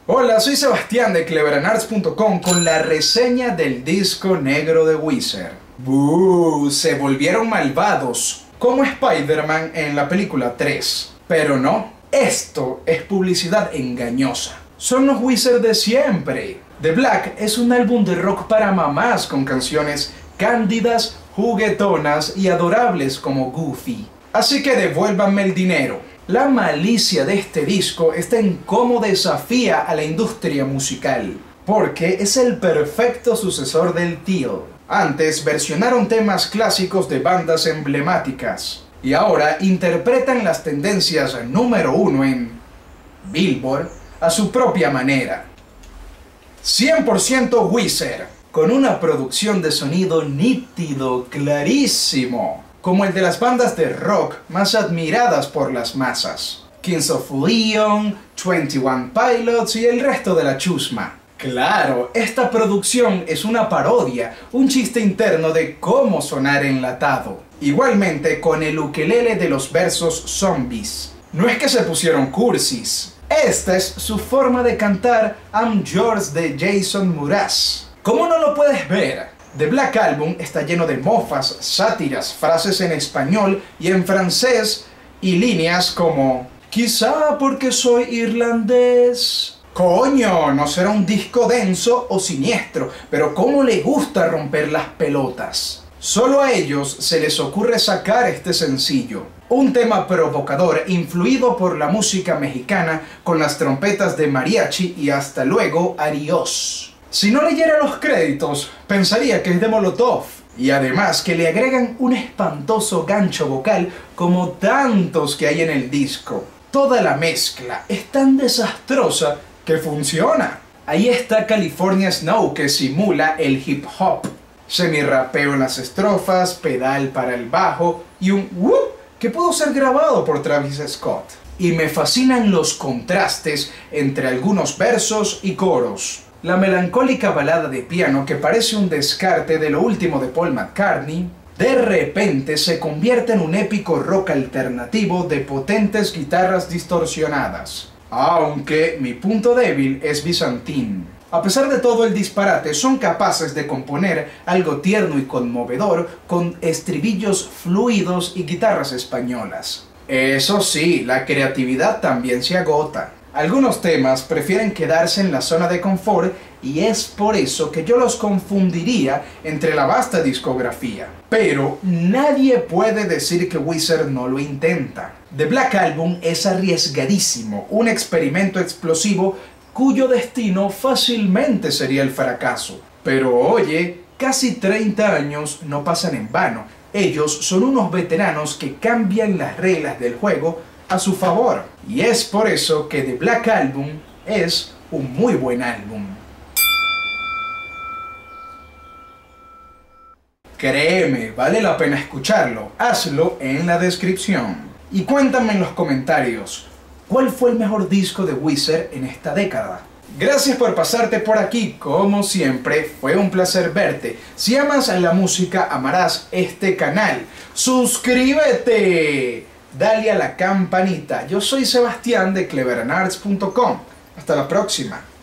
Hola, soy Sebastián de cleverandarts.com con la reseña del disco negro de Weezer. ¡Buh! Se volvieron malvados, como Spider-Man en la película 3. Pero no, esto es publicidad engañosa. Son los Weezer de siempre. The Black es un álbum de rock para mamás con canciones cándidas, juguetonas y adorables como Goofy. Así que devuélvanme el dinero. La malicia de este disco está en cómo desafía a la industria musical, porque es el perfecto sucesor del Teal. Antes versionaron temas clásicos de bandas emblemáticas, y ahora interpretan las tendencias número 1 en Billboard a su propia manera. 100% Weezer, con una producción de sonido nítido, clarísimo, como el de las bandas de rock más admiradas por las masas. Kings of Leon, 21 Pilots y el resto de la chusma. Claro, esta producción es una parodia, un chiste interno de cómo sonar enlatado. Igualmente con el ukelele de los versos zombies. No es que se pusieron cursis. Esta es su forma de cantar I'm Yours de Jason Mraz. ¿Cómo no lo puedes ver? The Black Album está lleno de mofas, sátiras, frases en español y en francés y líneas como quizá porque soy irlandés. Coño, no será un disco denso o siniestro, pero cómo le gusta romper las pelotas. Solo a ellos se les ocurre sacar este sencillo. Un tema provocador influido por la música mexicana con las trompetas de mariachi y hasta luego adiós. Si no leyera los créditos, pensaría que es de Molotov. Y además que le agregan un espantoso gancho vocal como tantos que hay en el disco. Toda la mezcla es tan desastrosa que funciona. Ahí está California Snow que simula el hip hop. Semirrapeo en las estrofas, pedal para el bajo y un whoop que pudo ser grabado por Travis Scott. Y me fascinan los contrastes entre algunos versos y coros. La melancólica balada de piano que parece un descarte de lo último de Paul McCartney, de repente se convierte en un épico rock alternativo de potentes guitarras distorsionadas. Aunque mi punto débil es Byzantine. A pesar de todo el disparate, son capaces de componer algo tierno y conmovedor con estribillos fluidos y guitarras españolas. Eso sí, la creatividad también se agota. Algunos temas prefieren quedarse en la zona de confort y es por eso que yo los confundiría entre la vasta discografía. Pero nadie puede decir que Weezer no lo intenta. The Black Album es arriesgadísimo, un experimento explosivo cuyo destino fácilmente sería el fracaso. Pero oye, casi 30 años no pasan en vano. Ellos son unos veteranos que cambian las reglas del juego a su favor. Y es por eso que The Black Album es un muy buen álbum. Créeme, vale la pena escucharlo. Hazlo en la descripción. Y cuéntame en los comentarios, ¿cuál fue el mejor disco de Weezer en esta década? Gracias por pasarte por aquí, como siempre, fue un placer verte. Si amas la música, amarás este canal. ¡Suscríbete! Dale a la campanita. Yo soy Sebastián de cleverandarts.com. Hasta la próxima.